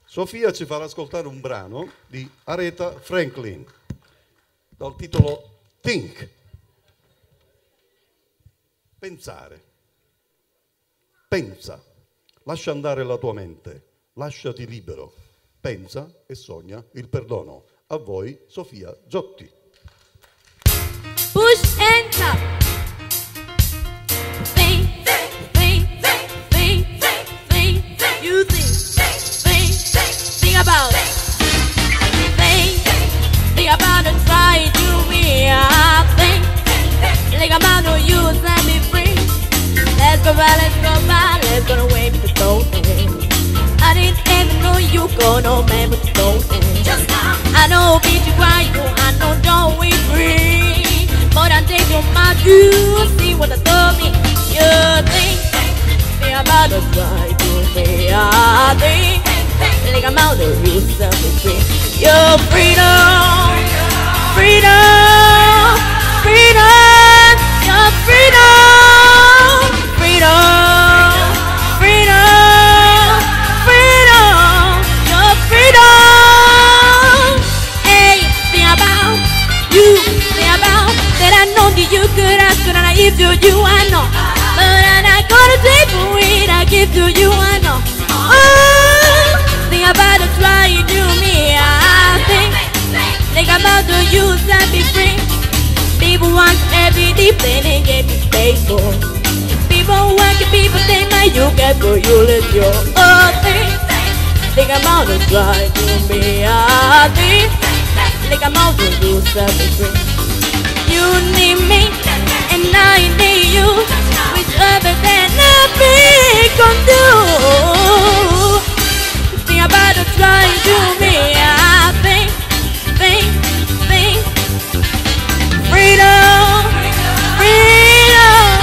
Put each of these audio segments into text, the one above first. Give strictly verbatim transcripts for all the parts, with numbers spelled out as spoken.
Sofia ci farà ascoltare un brano di Aretha Franklin dal titolo Think. Pensare. Pensa. Lascia andare la tua mente. Lasciati libero. Pensa e sogna il perdono. A voi, Sofia Giotti. Push and tap. Think, think, think, think, think, think, think. You think, think, think about it. Think, think about it. Try to be a thing. Think about it. You set me free. Let's go by, let's go by, let's go away with the thing. I didn't even know you gonna man with the thing. Just now, I know beat you why you, I know don't we free. But I take your mind, you see what I told me. You think, think about the try to be a thing. Think about the reason to free. Your freedom, freedom, freedom, your freedom, freedom, freedom, freedom, your freedom. Hey, think about you, think about that I know that you could ask, could I give to you, I know. But I'm not gonna take for it, I give to you, I know. Oh, think about the try you do me, I think. Think about the you set me free. People want every deep thing and get me faithful. People want the people think that you get for you live your own thing. Think about the try to be a thing. Think about the you set me free. You need me and I need you. Which other than nothing can do. Think about the try to be a thing. Think, think. Freedom, freedom,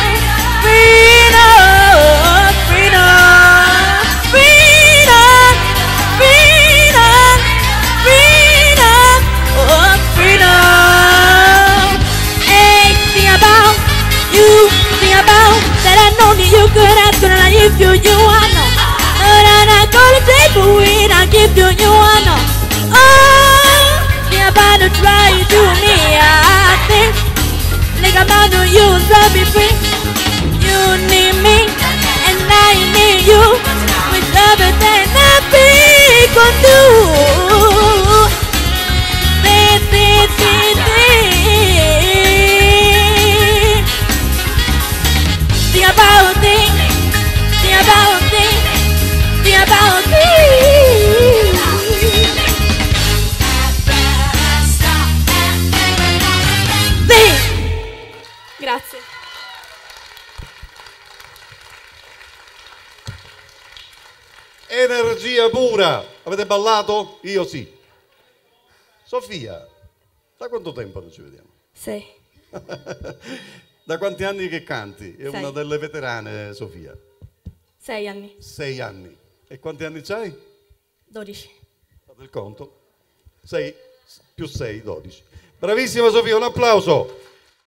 freedom, freedom, freedom, freedom, freedom, oh freedom. Hey, think about you, think about that I know that you could ask, could I give to you, I know. But I'm not gonna take for it, I give to you, I know. Oh, think about the try you do me, I think. Think about the you set me free. You need me and I need you. With everything nothing can do. Think, think, think, think. Think about things. Think about things. Think about things. Think. Grazie. Energia pura. Avete ballato? Io sì. Sofia, da quanto tempo non ci vediamo? Sei. Da quanti anni che canti? È Sei. una delle veterane, Sofia. Sei anni. Sei anni. E quanti anni c'hai? Dodici. Fate il conto. Sei più sei, dodici. Bravissima Sofia, un applauso.